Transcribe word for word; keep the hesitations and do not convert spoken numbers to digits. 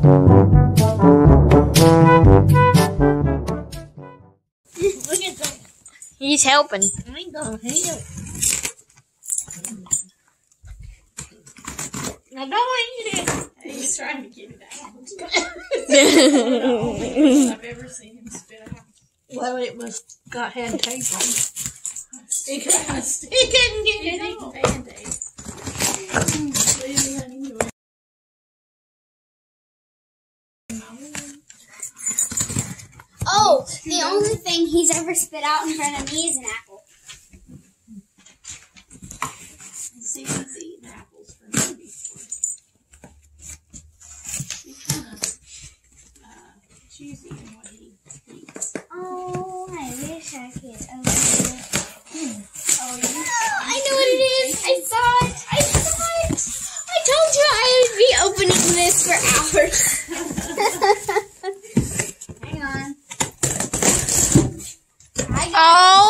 Look at that. He's helping. I ain't gonna help. Now don't eat it. He's trying to get it out. The only thing I've ever seen him spit out. Well, it must got had tape on it. He couldn't, he couldn't get it out. Band-Aid. Oh, the only thing he's ever spit out in front of me is an apple. See, he's eating apples for me before. He's kind of uh, choosy in what he eats. Oh, I wish I could open it. Hmm. Oh, you know, I know what it is. I saw it. I saw it. I told you I would be opening this for hours. Hang on. I got Oh